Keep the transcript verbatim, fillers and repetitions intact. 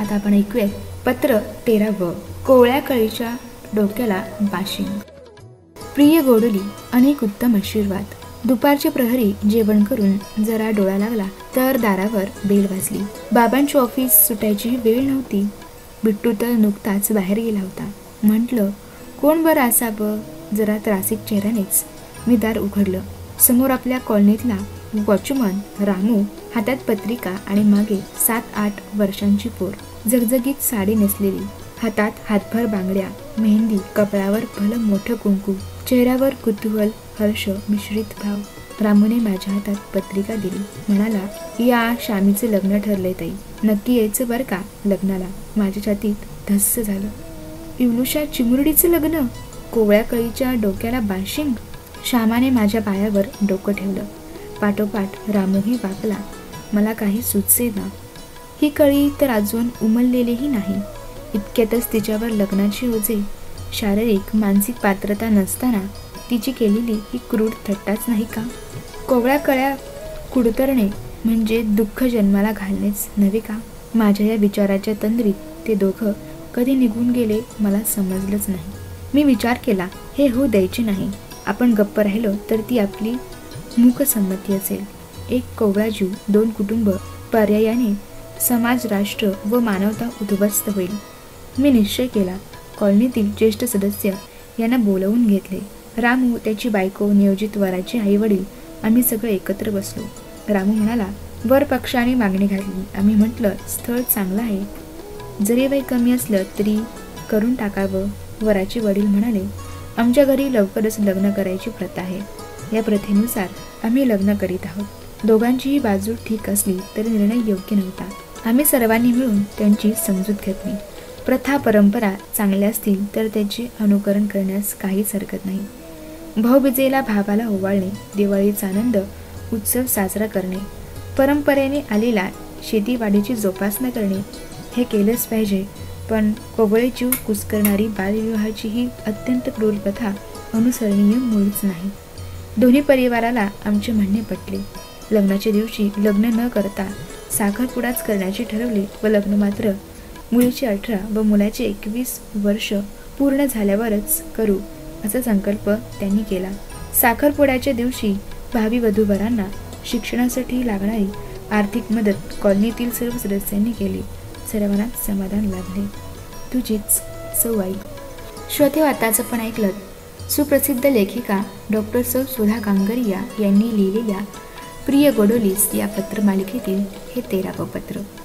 आता आपण ऐकूया पत्र तेरावं. कोवळ्या कळीच्या डोक्याला बाशिंग. प्रिय गोडली, अनेक उत्तम आशीर्वाद. दुपारचे प्रहरी जेवण करून जरा डोळा लागला तर दारावर बेल वाजली. बाबांची ऑफिस सुटायची वेळ नव्हती. बिट्टू तर नुकताच बाहेर गेला होता. म्हटलं कोण बरं असावं. जरा त्रासिक चेहऱ्यानेच मी दार उघडलं. समोर आपल्या कॉलनीतला वॉचमन रामू, हातात पत्रिका आणि मागे सात आठ वर्षांची पोर, झगझगीत साडी नेसलेली, हातात हातभर बांगड्या, मेहंदी, कपाळावर भलं मोठं कुंकू, चेहऱ्यावर कुतूहल, हर्ष मिश्रित भाव. रामूने माझ्या हातात पत्रिका दिली. म्हणाला, या शामीचं लग्न ठरलंय ताई, नक्की यायचं बरं का लग्नाला. माझ्या छातीत धस्स झालं. इवलुशा चिमुरडीचं लग्न, कोवळ्या कळीच्या डोक्याला बाशिंग. श्यामाने माझ्या पायावर डोकं ठेवलं. पाठोपाठ रामूही वाकला. मला काही सुचेना. ही कळी तर अजून उमललेलीही नाही. इतक्यातच तिच्यावर लग्नाची ओझे. शारीरिक मानसिक पात्रता नसताना तिची केलेली ही क्रूर थट्टाच नाही का. कोवळ्या कळ्या कुडतरणे म्हणजे दुःख जन्माला घालणेच नव्हे का. माझ्या या विचाराच्या तंद्रीत ते दोघं कधी निघून गेले मला समजलंच नाही. मी विचार केला, हे होऊ द्यायचे नाही. आपण गप्प राहिलो तर ती आपली मूकसंमती असेल. एक कोवळा जीव, दोन कुटुंब, पर्यायाने समाज, राष्ट्र व मानवता उद्ध्वस्त होईल. मी निश्चय केला. कॉलनीतील ज्येष्ठ सदस्य यांना बोलवून घेतले. रामू, त्याची बायको, नियोजित वराचे आई वडील, आम्ही सगळे एकत्र बसलो. रामू म्हणाला, वर पक्षाने मागणी घातली. आम्ही म्हटलं, स्थळ चांगलं आहे, जरी वय कमी असलं तरी करून टाकावं. वराचे वडील म्हणाले, आमच्या घरी लवकरच लग्न करायची प्रथा आहे. या प्रथेनुसार आम्ही लग्न करीत आहोत. दोघांचीही बाजू ठीक असली तरी निर्णय योग्य नव्हता. आम्ही सर्वांनी मिळून त्यांची समजूत घेतली. प्रथा परंपरा चांगल्या असतील तर त्याचे अनुकरण करण्यास काहीच हरकत नाही. भाऊबीजेला भावाला ओवाळणे, दिवाळीचा आनंद उत्सव साजरा करणे, परंपरेने आलेला शेतीवाडीची जोपासना करणे हे केलंच पाहिजे. पण कोवळे जीव कुस्करणारी बालविवाहाची ही अत्यंत क्रूर प्रथा अनुसरणीय मुळीच नाही. दोन्ही परिवाराला आमचे म्हणणे पटले. लग्नाच्या दिवशी लग्न न करता साखरपुडाच करण्याचे ठरवले व लग्न मात्र मुलीचे अठरा व मुलाचे एकवीस वर्ष पूर्ण झाल्यावरच करू असा संकल्प त्यांनी केला. साखरपुड्याच्या दिवशी भावी वधूवरांना शिक्षणासाठी लागणारी आर्थिक मदत कॉलनीतील सर्व सदस्यांनी केली. सर्वांना समाधान लाभले. तुझीच सौवाई. श्रोते, आताच पण ऐकलं सुप्रसिद्ध लेखिका डॉक्टर सौ सुधा गांगरिया यांनी लिहिलेल्या प्रिय गोडोलीस या पत्रमालिकेतील हे तेरावं पत्र.